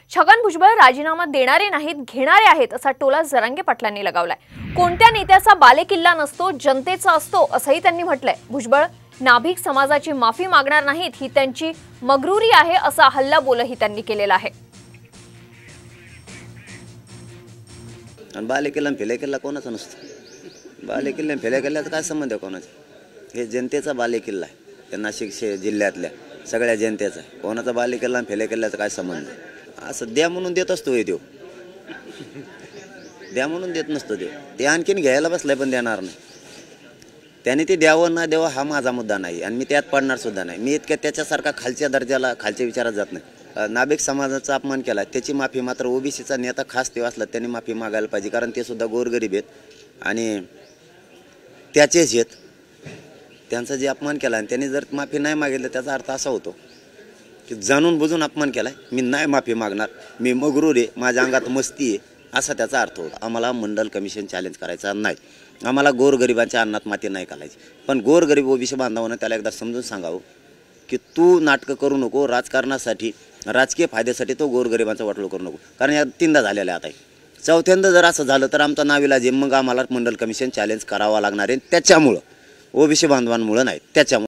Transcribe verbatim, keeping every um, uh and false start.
छगन भुजबळ राजीनामा देणारे नाहीत, घेणारे आहेत असा टोला जरांगे पाटलांनी लगावलाय। कोणत्या नेत्याचा बालेकिल्ला नसतो, जनतेचा असतो असंही त्यांनी म्हटलंय। भुजबळ नाभिक समाजाची माफी मागणार नाहीत, ही त्यांची मगरुरी आहे असा हल्ला बोलही त्यांनी केलेला आहे। बालेकिल्ला फेलेकिल्ला कोणाचा नसतो। बालेकिल्ला फेलेकिल्ल्याचा काय संबंध आहे कोणाचा? हे जनतेचा बालेकिल्ला आहे, त्या नाशिक जिल्ह्यातल्या सगळ्या जनतेचा। कोणाचा बालेकिल्ला फेलेकिल्ल्याचा काय संबंध? असं द्या म्हणून देत असतो हे देव, द्या म्हणून देत नसतो देव। ते आणखीन घ्यायला बसलाय पण देणार नाही। त्याने ते द्यावं ना द्यावं हा माझा मुद्दा नाही आणि मी त्यात पडणार सुद्धा नाही। मी इतक्या त्याच्यासारखा खालच्या दर्जाला खालच्या विचारात जात नाही। नाभिक समाजाचा अपमान केला त्याची माफी मात्र ओबीसीचा नेता खास ते असला त्यांनी माफी मागायला पाहिजे, कारण ते सुद्धा गोरगरीब आहेत आणि त्याचेच आहेत। त्यांचा जे अपमान केला आणि त्यांनी जर माफी नाही मागितलं त्याचा अर्थ असा होतो की जाणून बुजून अपमान केलाय, मी नाही माफी मागणार, मी मगरूर आहे, माझ्या अंगात मस्ती आहे, असा त्याचा अर्थ होतो। आम्हाला मंडल कमिशन चॅलेंज करायचा नाही, आम्हाला गोरगरिबांच्या अन्नात माती नाही घालायची। पण गोरगरीब ओबीसी बांधवांना त्याला एकदा समजून सांगावं की तू नाटकं करू नको, राजकारणासाठी राजकीय फायद्यासाठी तो गोरगरिबांचा वाटोळ करू नको, कारण या तीनदा झालेला आहे। आता चौथ्यांदा जर असं झालं तर आमचा नाविलाज आहे, मग आम्हाला मंडल कमिशन चॅलेंज करावा लागणार आहे। त्याच्यामुळं ओबीसी बांधवांमुळं नाही, त्याच्यामुळे